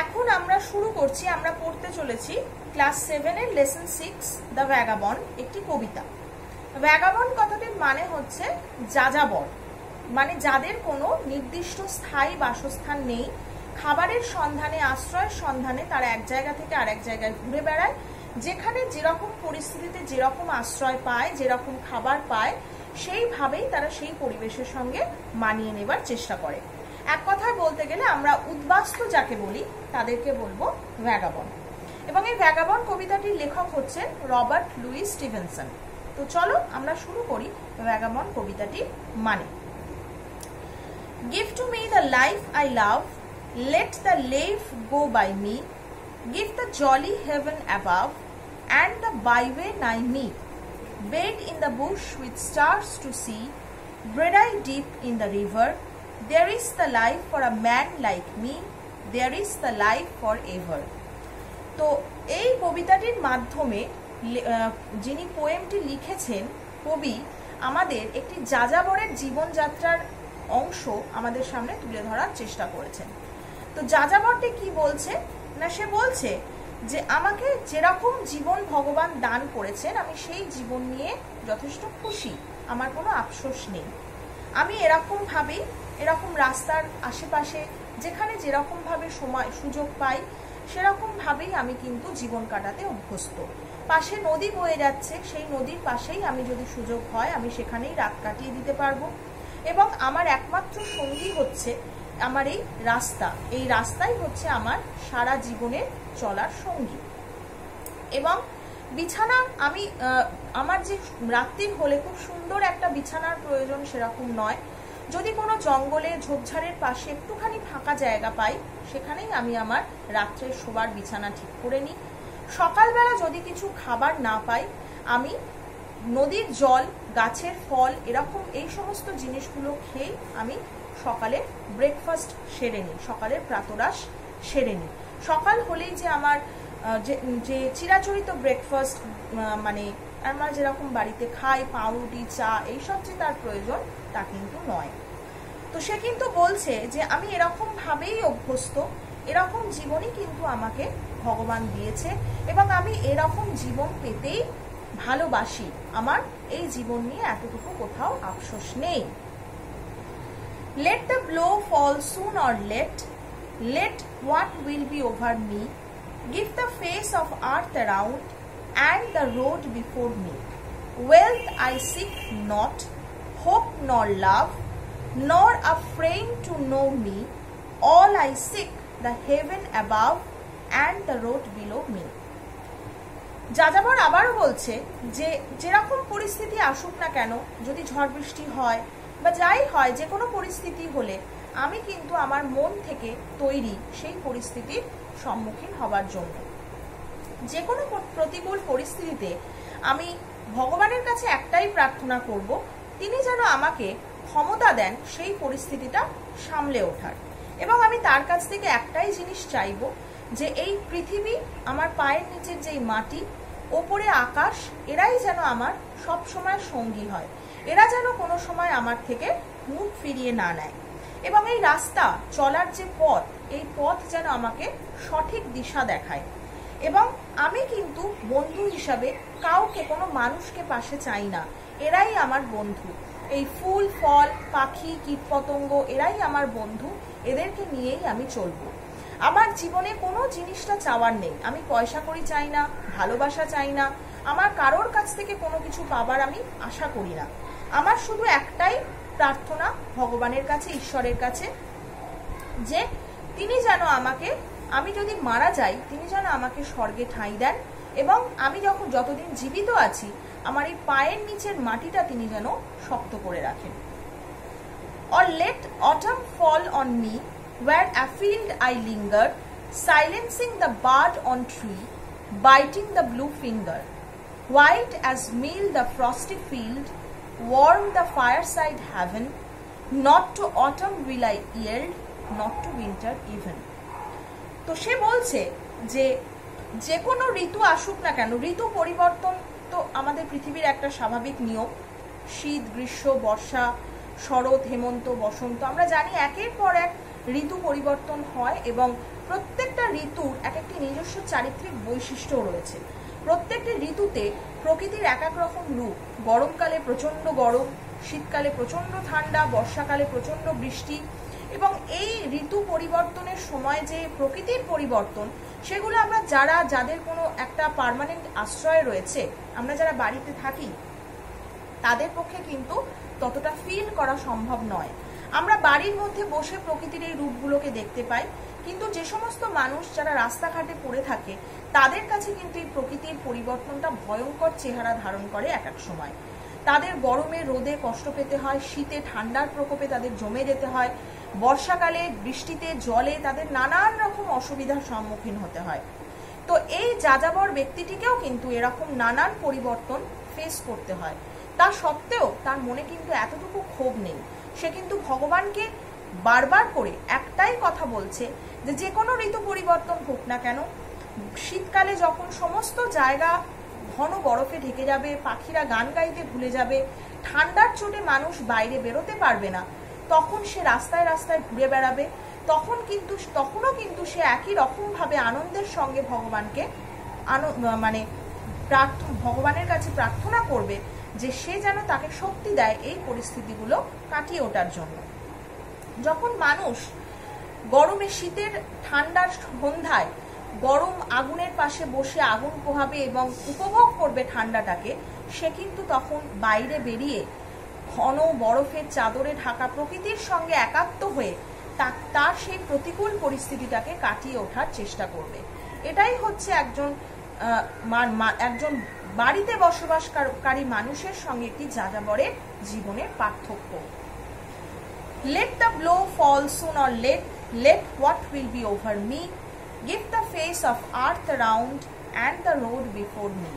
এখন আমরা শুরু করছি, আমরা পড়তে চলেছি ক্লাস 7 এর লেসন 6 দ্য ভ্যাগাবন্ড, একটি কবিতা। ভ্যাগাবন্ড কথাটির মানে হচ্ছে যাযাবর, মানে যাদের কোনো নির্দিষ্ট স্থায়ী বাসস্থান নেই, খাবারের সন্ধানে, আশ্রয়ের সন্ধানে তারা এক জায়গা থেকে আরেক জায়গায় ঘুরে বেড়ায়, যেখানে যেরকম পরিস্থিতিতে যেরকম আশ্রয় পায়, যেরকম খাবার পায়, সেইভাবেই তারা সেই পরিবেশের সঙ্গে মানিয়ে নেবার চেষ্টা করে। এক কথায় বলতে গেলে আমরা উদ্বাস্তু যাকে বলি তাদেরকে বলবো ভ্যাগাবন্ড। এবং এই ভ্যাগাবন্ড কবিতাটির লেখক হচ্ছেন রবার্ট লুইস স্টিভেনসন। তো চলো আমরা শুরু করি ভ্যাগাবন্ড কবিতাটির মানে। Give to me the life I love, let the life go by me, give the jolly heaven above, and the byway nigh me, bed in the bush with stars to see, bread I deep in the river, there is the life for a man like me, there is the life forever. তো এই কবিতাটির মাধ্যমে যিনি পোয়েমটি লিখেছেন, কবি আমাদের একটি যাযাবরের জীবনযাত্রার অংশ আমাদের সামনে তুলে ধরার চেষ্টা করেছেন। তো যাযাবরটি কি বলছে না, সে বলছে যে আমাকে যেরকম জীবন ভগবান দান করেছেন আমি সেই জীবন নিয়ে যথেষ্ট খুশি, আমার কোনো আফসোস নেই। আমি এরকমভাবেই, এরকম রাস্তার আশেপাশে যেখানে যেরকমভাবে সময় সুযোগ পাই সেরকমভাবেই আমি কিন্তু জীবন কাটাতে অভ্যস্ত। পাশে নদী বয়ে যাচ্ছে, সেই নদীর পাশেই আমি যদি সুযোগ হয় আমি সেখানেই রাত কাটিয়ে দিতে পারবো। এবং আমার একমাত্র সঙ্গী হচ্ছে আমার এই রাস্তা, এই রাস্তাই হচ্ছে আমার সারা জীবনের চলার সঙ্গী। এবং বিছানা আমি আমার যে রাত্রির হলে খুব সুন্দর একটা বিছানার প্রয়োজন সেরকম নয়, যদি কোনো জঙ্গলে ঝোপঝাড়ের পাশে একটুখানি ফাঁকা জায়গা পাই সেখানেই আমি আমার রাত্রের শোবার বিছানা ঠিক করে নিই। সকালবেলা যদি কিছু খাবার না পাই আমি নদীর জল, গাছের ফল, এরকম এই সমস্ত জিনিসগুলো খেয়েই আমি সকালে ব্রেকফাস্ট সেরে নিই, সকালের প্রাতরাশ সেরে নিই। সকাল হলেই যে আমার যে চিরাচরিত ব্রেকফাস্ট, মানে আমরা যেরকম বাড়িতে খাই পাউরুটি, চা, এইসব যে তার প্রয়োজন তা কিন্তু নয়। তো সে কিন্তু বলছে যে আমি এরকম ভাবেই অভ্যস্ত, এরকম জীবনই কিন্তু আমাকে ভগবান দিয়েছে এবং আমি এরকম জীবন পেতেই ভালোবাসি, আমার এই জীবন নিয়ে এতটুকু কোথাও আফসোস নেই। Let the blow fall soon or let what will be over me, give the face of earth around and the road before me, wealth I seek not, hope nor love, nor a friend to know me, all I seek the heaven above and the road below me. যাযাবর আবারও বলছে যে যেরকম পরিস্থিতি আসুক না কেন, যদি ঝড় বৃষ্টি হয় বা যাই হয়, যে কোনো পরিস্থিতি হলে আমি কিন্তু আমার মন থেকে তৈরি সেই পরিস্থিতির সম্মুখীন হবার জন্য। যে কোনো প্রতিকূল পরিস্থিতিতে আমি ভগবানের কাছে একটাই প্রার্থনা করব, তিনি যেন আমাকে ক্ষমতা দেন সেই পরিস্থিতিটা সামলে ওঠার। এবং আমি তার কাছ থেকে একটাই জিনিস চাইব, যে এই পৃথিবী, আমার পায়ের নিচের যেই মাটি, ওপরে আকাশ, এরাই যেন আমার সব সময় সঙ্গী হয়, এরা যেন কোনো সময় আমার থেকে মুখ ফিরিয়ে না নেয়। এবং এই রাস্তা চলার যে পথ, এই পথ যেন আমাকে সঠিক দিশা দেখায়। এবং আমি কিন্তু বন্ধু হিসাবে কাউকে, কোনো মানুষকে পাশে চাই না, এরাই আমার বন্ধু। এই ফুল, ফল, পাখি, কীটপতঙ্গ, এরাই আমার বন্ধু, এদেরকে নিয়েই আমি চলবো। আমার জীবনে কোনো জিনিসটা চাওয়ার নেই, আমি পয়সা কড়ি চাই না, ভালোবাসা চাই না, আমার কারোর কাছ থেকে কোনো কিছু পাবার আমি আশা করি না। আমার শুধু একটাই প্রার্থনা ভগবানের কাছে, ঈশ্বরের কাছে, যে তিনি যেন আমাকে, আমি যদি মারা যাই তিনি যেন আমাকে স্বর্গে ঠাঁই দেন এবং আমি যতদিন জীবিত আছি আমার এই পায়ের নিচের মাটিটা তিনি যেন শক্ত করে রাখেন। Or let autumn fall on me where afield I linger, silencing the bird on tree, biting the blue finger, white as meal the frosty field, warm the fireside heaven, not to autumn will I yield, not to winter even. তো সে বলছে যে যে কোনো ঋতু আসুক না কেন, ঋতু পরিবর্তন তো আমাদের পৃথিবীর একটা স্বাভাবিক নিয়ম। শীত, গ্রীষ্ম, বর্ষা, শরৎ, হেমন্ত, বসন্ত, আমরা জানি একের পর এক ঋতু পরিবর্তন হয় এবং প্রত্যেকটা ঋতুর এক একটি নিজস্ব চারিত্রিক বৈশিষ্ট্যও রয়েছে। প্রত্যেকটি ঋতুতে প্রকৃতির এক এক রকম রূপ। গরমকালে প্রচণ্ড গরম, শীতকালে প্রচণ্ড ঠান্ডা, বর্ষাকালে প্রচণ্ড বৃষ্টি। এবং এই ঋতু পরিবর্তনের সময় যে প্রকৃতির পরিবর্তন, সেগুলো আমরা যাদের কোনো একটা পার্মানেন্ট আশ্রয় রয়েছে, আমরা যারা বাড়িতে থাকি, তাদের পক্ষে কিন্তু ততটা ফিল করা সম্ভব নয়। আমরা বাড়ির মধ্যে বসে প্রকৃতির এই রূপগুলোকে দেখতে পাই, কিন্তু যে সমস্ত মানুষ যারা রাস্তাঘাটে পড়ে থাকে, তাদের কাছে কিন্তু এই প্রকৃতির পরিবর্তনটা ভয়ঙ্কর চেহারা ধারণ করে এক এক সময়। তাদের গরমে রোদে কষ্ট পেতে হয়, শীতে ঠান্ডার প্রকোপে তাদের জমে যেতে হয়, বর্ষাকালে বৃষ্টিতে জলে তাদের নানান রকম অসুবিধার সম্মুখীন হতে হয়। তো এই যাযাবর ব্যক্তিটিকেও কিন্তু এরকম নানান পরিবর্তন ফেস করতে হয়। তা সত্ত্বেও তার মনে কিন্তু এতটুকু ক্ষোভ নেই। সে কিন্তু ভগবানকে বারবার করে একটাই কথা বলছে যে কোনো ঋতু পরিবর্তন হোক না কেন, শীতকালে যখন সমস্ত জায়গা ঘন বরফে ঢেকে যাবে, পাখিরা গান গাইতে ভুলে যাবে, ঠান্ডার চোটে মানুষ বাইরে বেরোতে পারবে না, তখন সে রাস্তায় রাস্তায় ঘুরে বেড়াবে। তখনও কিন্তু সে একই রকমভাবে আনন্দের সঙ্গে ভগবানকে ভগবানের কাছে প্রার্থনা করবে যে সে যেন তাকে শক্তি দেয় এই পরিস্থিতিগুলো কাটিয়ে ওঠার জন্য। যখন মানুষ গরমে, শীতের, ঠান্ডার সন্ধ্যায় গরম আগুনের পাশে বসে আগুন পোহাবে এবং উপভোগ করবে ঠান্ডাটাকে, সে কিন্তু তখন বাইরে বেরিয়ে ঘন বরফের চাদরে ঢাকা প্রকৃতির সঙ্গে একাত্ম হয়ে তার সেই প্রতিকূল পরিস্থিতিটাকে কাটিয়ে ওঠার চেষ্টা করবে। এটাই হচ্ছে একজন বাড়িতে বসবাসকারী মানুষের সঙ্গে একটি যাযাবরের জীবনের পার্থক্য। Let the blow fall soon or let what will be over me, give the face of earth around and the road before me.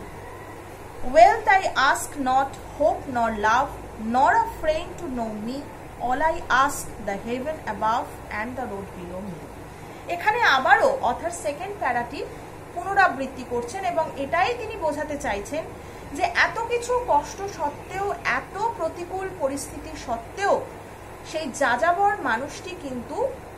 Wealth I ask not, hope nor love, nor a friend to know me, all I ask the heaven above and the road below me. এখানে আবারও author second প্যারাটি পুনরাবৃত্তি করছেন এবং এটাই তিনি বোঝাতে চাইছেন যে এত কিছু কষ্ট সত্ত্বেও, এত প্রতিকূল পরিস্থিতি সত্ত্বেও সেই যাযাবর মানুষটি কিন্তু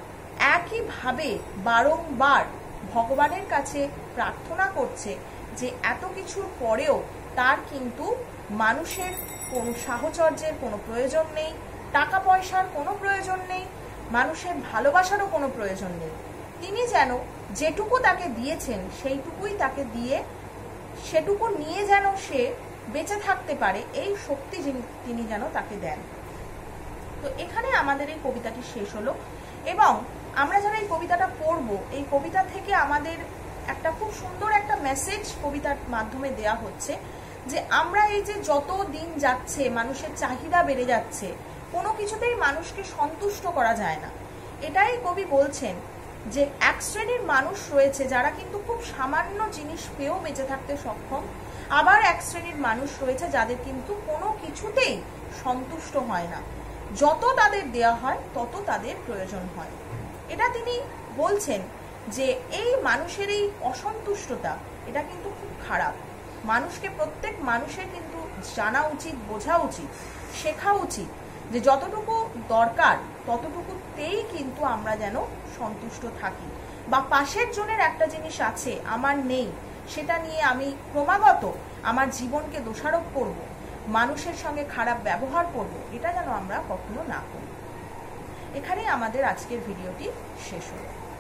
একইভাবে বারংবার ভগবানের কাছে প্রার্থনা করছে যে এত কিছুর পরেও তার কিন্তু মানুষের কোনো সাহচর্যের কোনো প্রয়োজন নেই, টাকা পয়সার কোনো প্রয়োজন নেই, মানুষের ভালোবাসারও কোনো প্রয়োজন নেই। তিনি যেন যেটুকু তাকে দিয়েছেন সেইটুকুই তাকে দিয়ে সেটুকু নিয়ে যেন সে বেঁচে থাকতে পারে, এই শক্তি তিনি যেন তাকে দেন। তো এখানে আমাদের এই কবিতাটি শেষ হলো এবং আমরা যারা এই কবিতাটা পড়ব, এই কবিতা থেকে আমাদের একটা খুব সুন্দর একটা মেসেজ কবিতার মাধ্যমে দেয়া হচ্ছে যে আমরা এই যে যত দিন যাচ্ছে মানুষের চাহিদা বেড়ে যাচ্ছে, কোনো কিছুতেই মানুষকে সন্তুষ্ট করা যায় না। এটাই কবি বলছেন যে এক শ্রেণীর মানুষ রয়েছে যারা কিন্তু খুব সামান্য জিনিস পেয়েও বেঁচে থাকতে সক্ষম, আবার এক শ্রেণীর মানুষ রয়েছে যাদের কিন্তু কোনো কিছুতেই সন্তুষ্ট হয় না, যত তাদের দেয়া হয় তত তাদের প্রয়োজন হয়। এটা তিনি বলছেন যে এই মানুষের এই অসন্তুষ্টতা, এটা কিন্তু খুব খারাপ। প্রত্যেক মানুষের কিন্তু জানা উচিত, বোঝা উচিত, শেখা উচিত যে যতটুকু দরকার ততটুকুতেই কিন্তু আমরা যেন সন্তুষ্ট থাকি, বা পাশের জনের একটা জিনিস আছে আমার নেই, সেটা নিয়ে আমি ক্রমাগত আমার জীবনকে দোষারোপ করব, মানুষের সঙ্গে খারাপ ব্যবহার করব, এটা যেন আমরা কখনো না করি। এখানেই আমাদের আজকের ভিডিওটি শেষ হলো।